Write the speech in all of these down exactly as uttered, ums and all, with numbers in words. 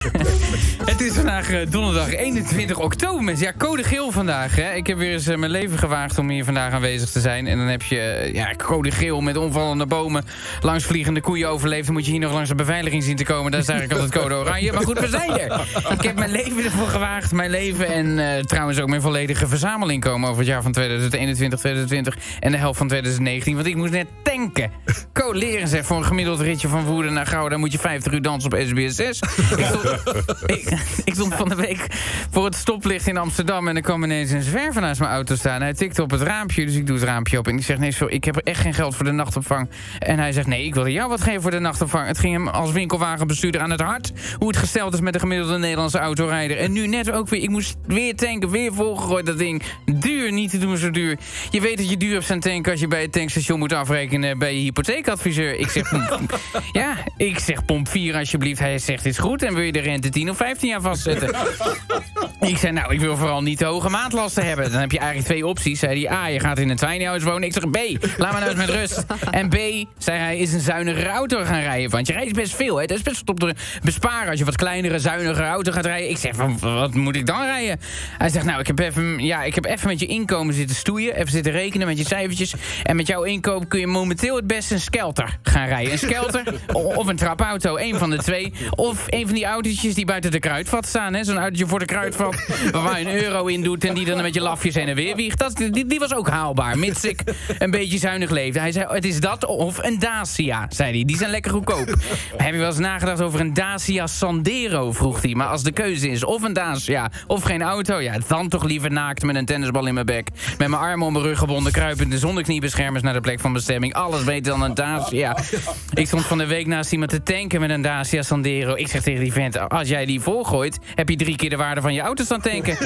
Het is vandaag uh, donderdag eenentwintig oktober, mensen. Ja, code geel vandaag, hè. Ik heb weer eens uh, mijn leven gewaagd om hier vandaag aanwezig te zijn. En dan heb je uh, ja, code geel met omvallende bomen, langs vliegende koeien overleefd. Dan moet je hier nog langs de beveiliging zien te komen. Dat is eigenlijk altijd code oranje. Maar goed, we zijn er. Ik heb mijn leven ervoor gewaagd. Mijn leven en uh, trouwens ook mijn volledige verzamelinkomen over het jaar van tweeduizend eenentwintig, tweeduizend twintig en de helft van tweeduizend negentien. Want ik moest net tanken. Code leren zeg, voor een gemiddeld ritje van Woerden naar Gouda moet je vijftig uur dansen op S B S zes. Ik stond, ik, ik stond van de week voor het stoplicht in Amsterdam en er kwam ineens een zwerver naast mijn auto staan. Hij tikte op het raampje, dus ik doe het raampje op en ik zeg nee, sorry, ik heb echt geen geld voor de nachtopvang. En hij zegt nee, ik wilde jou wat geven voor de nachtopvang. Het ging hem als winkelwagenbestuurder aan het hart hoe het gesteld is met de gemiddelde Nederlandse autorijder. En nu net ook weer, ik moest weer tanken, weer volgegooid dat ding. Duur, niet te doen zo duur. Je weet dat je duur hebt aan tanken als je bij het tankstation moet afrekenen bij je hypotheekadviseur. Ik zeg, ja, ik zeg pomp vier alsjeblieft. Hij zegt, dit is goed. En wil je de rente tien of vijftien jaar vastzetten? Ik zei, nou, ik wil vooral niet te hoge maandlasten hebben. Dan heb je eigenlijk twee opties. Zei hij, A, je gaat in een tiny house wonen. Ik zeg, B, laat me nou eens met rust. En B, zei hij, is een zuinigere auto gaan rijden. Want je rijdt best veel, hè. Dat is best wat op de besparen als je wat kleinere, zuinigere auto gaat rijden. Ik zeg, wat moet ik dan rijden? Hij zegt, nou, ik heb even, ja, ik heb even met je inkomen zitten stoeien. Even zitten rekenen met je cijfertjes. En met jouw inkomen kun je momenteel het beste een Skelter gaan rijden. Een Skelter of een trapauto, één van de twee. Of een van die autootjes die buiten de kruidvat staan. Hè? Zo'n autootje voor de kruidvat waar je een euro in doet en die dan met je lafjes heen en weer wiegt. Dat, die, die was ook haalbaar, mits ik een beetje zuinig leefde. Hij zei, het is dat of een Dacia, zei hij. Die zijn lekker goedkoop. Heb je wel eens nagedacht over een Dacia Sandero, vroeg hij. Maar als de keuze is of een Dacia of geen auto, ja, dan toch liever naakt met een tennisbal in mijn bek. Met mijn armen om mijn rug gebonden, kruipende zonder kniebeschermers naar de plek van bestemming. Alles beter dan een Dacia. Ik stond van de week naast iemand te tanken met een Dacia Sandero. Ik zeg tegen die vent, als jij die volgooit, heb je drie keer de waarde van je auto staan tanken.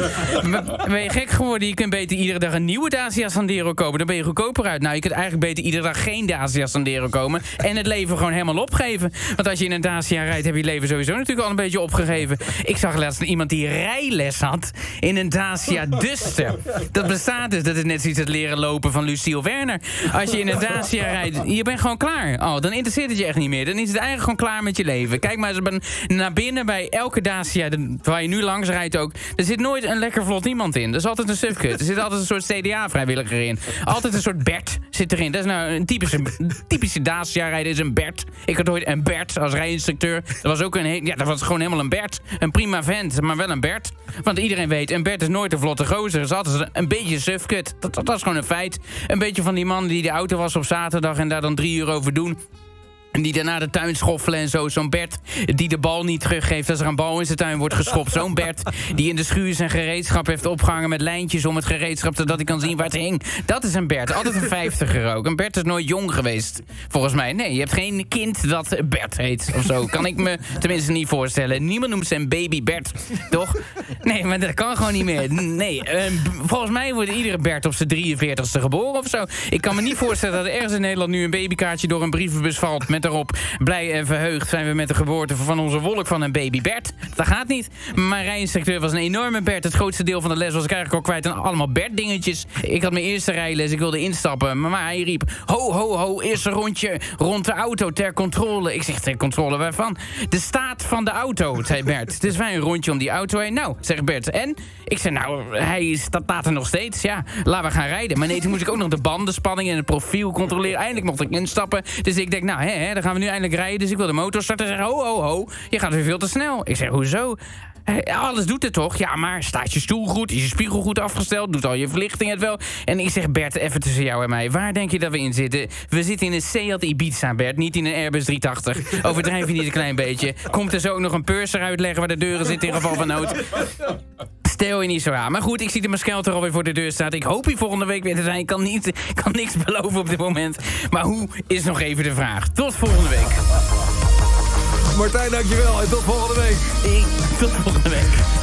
Ben je gek geworden? Je kunt beter iedere dag een nieuwe Dacia Sandero kopen. Dan ben je goedkoper uit. Nou, je kunt eigenlijk beter iedere dag geen Dacia Sandero komen en het leven gewoon helemaal opgeven. Want als je in een Dacia rijdt, heb je het leven sowieso natuurlijk al een beetje opgegeven. Ik zag laatst iemand die rijles had in een Dacia Duster. Dat bestaat dus. Dat is net zoiets het leren lopen van Lucille Werner. Als je in een Dacia rijdt, je bent gewoon klaar. Oh, dan interesseert het je echt niet meer. Dan is het eigenlijk gewoon klaar met je leven. Kijk maar eens naar binnen bij elke Dacia waar je nu langs rijdt ook. Er zit nooit een lekker vlot iemand in. Er is altijd een sufkut. Er zit altijd een soort C D A-vrijwilliger in. Altijd een soort Bert zit erin. Dat is nou een typische, typische Dacia-rijder is een Bert. Ik had ooit een Bert als rijinstructeur. Dat was ook een, ja, dat was gewoon helemaal een Bert. Een prima vent, maar wel een Bert. Want iedereen weet, een Bert is nooit een vlotte gozer. Het is altijd een beetje sufkut. Dat, dat, dat is gewoon een feit. Een beetje van die man die de auto was op zaterdag en daar dan drie uur over doen. En die daarna de tuin schoffelen en zo. Zo'n Bert die de bal niet teruggeeft als er een bal in zijn tuin wordt geschopt. Zo'n Bert die in de schuur zijn gereedschap heeft opgehangen met lijntjes om het gereedschap, zodat hij kan zien waar het hing. Dat is een Bert. Altijd een vijftiger ook. Een Bert is nooit jong geweest, volgens mij. Nee, je hebt geen kind dat Bert heet of zo. Kan ik me tenminste niet voorstellen. Niemand noemt zijn baby Bert, toch? Nee, maar dat kan gewoon niet meer. Nee, uh, volgens mij wordt iedere Bert op zijn drieënveertigste geboren of zo. Ik kan me niet voorstellen dat er ergens in Nederland nu een babykaartje door een brievenbus valt met daarop, blij en verheugd zijn we met de geboorte van onze wolk van een baby Bert. Dat gaat niet. Mijn rijinstructeur was een enorme Bert. Het grootste deel van de les was ik eigenlijk al kwijt aan allemaal Bert-dingetjes. Ik had mijn eerste rijles, ik wilde instappen, maar hij riep, ho, ho, ho, eerste rondje rond de auto ter controle. Ik zeg, ter controle waarvan? De staat van de auto, zei Bert. Dus wij een rondje om die auto heen. Nou, zegt Bert, en? Ik zei, nou, hij staat er nog steeds. Ja, laten we gaan rijden. Maar nee, toen moest ik ook nog de bandenspanning en het profiel controleren. Eindelijk mocht ik instappen. Dus ik denk, nou, hè, hè, dan gaan we nu eindelijk rijden. Dus ik wil de motor starten en zeggen, ho, ho, ho, je gaat weer veel te snel. Ik zeg, hoezo? Alles doet het toch? Ja, maar staat je stoel goed? Is je spiegel goed afgesteld? Doet al je verlichting het wel? En ik zeg, Bert, even tussen jou en mij. Waar denk je dat we in zitten? We zitten in een Seat Ibiza, Bert. Niet in een Airbus driehonderdtachtig. Overdrijf je niet een klein beetje. Komt er zo ook nog een purser uitleggen waar de deuren zitten in geval van nood? Stel je niet zo aan. Maar goed, ik zie de mijn Skelter alweer voor de deur staat. Ik hoop hier volgende week weer te zijn. Ik kan, niet, kan niks beloven op dit moment. Maar hoe is nog even de vraag. Tot volgende week. Martijn, dankjewel. En tot volgende week. Hey, tot volgende week.